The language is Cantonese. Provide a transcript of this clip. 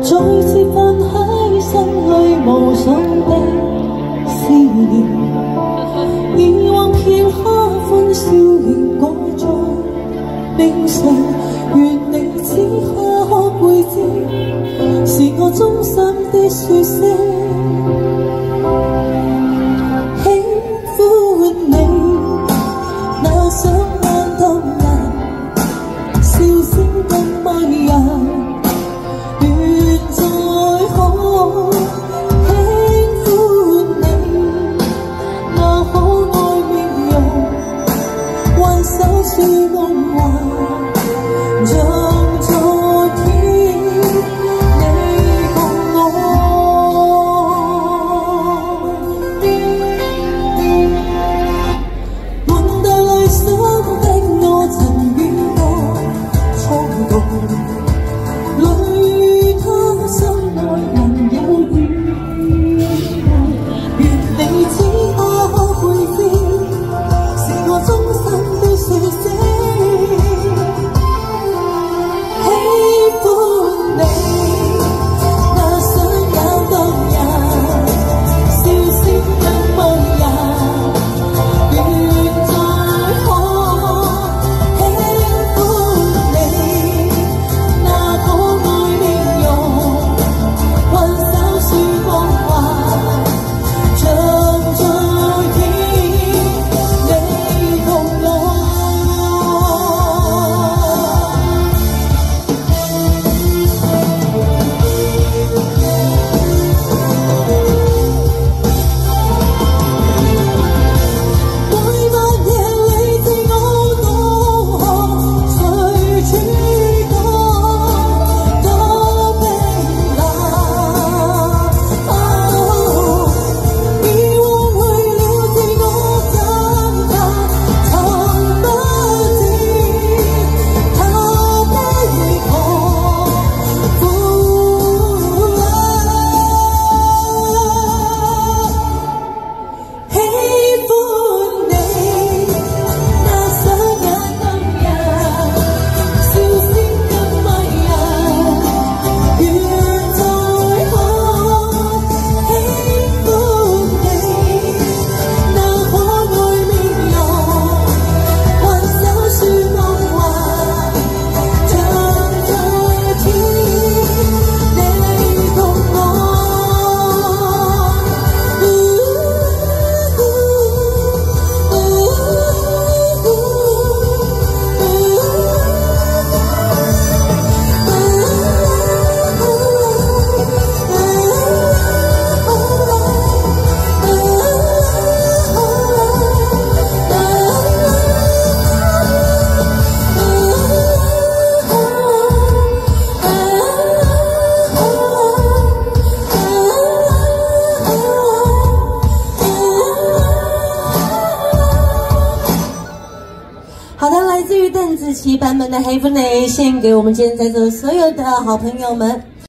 再次泛起心里無數的思念，以往片刻歡笑仍掛在冰上，願你此刻可會知，是我衷心的說聲喜歡你。那想眼動人，笑聲更迷人。 是夢幻，像昨天你共我。滿帶淚水的我，曾與我衝動，淚他心愛人有雨夢，願你此刻可會知，是我衷心的說聲。 好的，来自于邓紫棋版本的《黑风雷》，献给我们今天在座所有的好朋友们。